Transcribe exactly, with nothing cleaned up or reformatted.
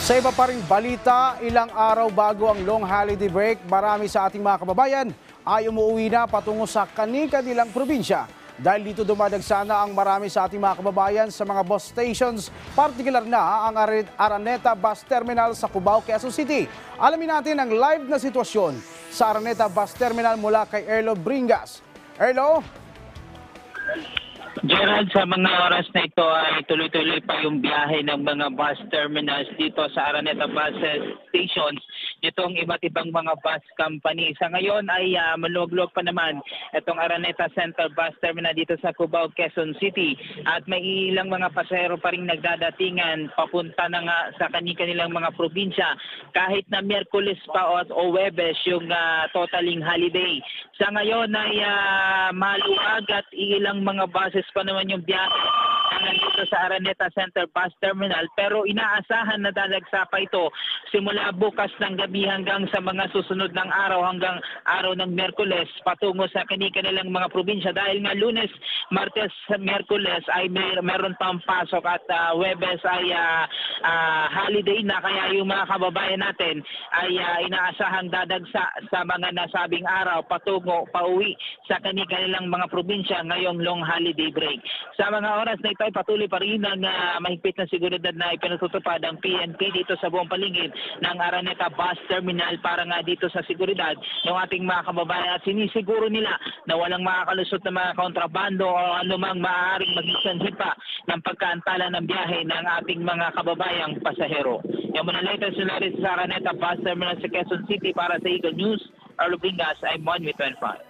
Sa iba pa ring balita, ilang araw bago ang long holiday break, marami sa ating mga kababayan ay umuwi na patungo sa kani-kanilang probinsya. Dahil dito dumadagsana ang marami sa ating mga kababayan sa mga bus stations, partikular na ang Araneta Bus Terminal sa Cubao, Quezon City. Alamin natin ang live na sitwasyon sa Araneta Bus Terminal mula kay Erlo Bringas. Erlo? Gerald, sa mga oras na ito ay tuloy-tuloy pa yung biyahe ng mga bus terminals dito sa Araneta Bus Stations. Itong iba't ibang mga bus company. Sa ngayon ay uh, maluwag-luwag pa naman itong Araneta Central Bus Terminal dito sa Cubao, Quezon City. At may ilang mga pasahero pa rin nagdadatingan papunta na nga sa kanilang mga probinsya. Kahit na Miyerkules pa o, o Webes yung uh, totaling holiday. Sa ngayon ay uh, maluwag at ilang mga buses pa naman yung biyahe nandito sa Araneta Center Bus Terminal, pero inaasahan na dadagsa pa ito simula bukas ng gabi hanggang sa mga susunod ng araw hanggang araw ng Miyerkules patungo sa kanilang mga probinsya dahil nga Lunes, Martes, Miyerkules ay may, meron pang pasok at uh, Webes ay uh, uh, holiday na, kaya yung mga kababayan natin ay uh, inaasahang dadagsa sa mga nasabing araw patungo pauwi sa kanilang mga probinsya ngayong long holiday break. Sa mga oras na ito ay patuloy pa rin ang uh, mahigpit na seguridad na ipinatutupad ng P N P dito sa buong paligid ng Araneta Bus Terminal para nga dito sa seguridad ng ating mga kababayan at sinisiguro nila na walang makakalusot na mga kontrabando o anumang maaaring magsanhin pa ng pagkaantala ng biyahe ng ating mga kababayang pasahero. Yan muna latest na rin sa Araneta Bus Terminal sa Quezon City para sa Eagle News. Arlo Bringas, I'm one with twenty-five.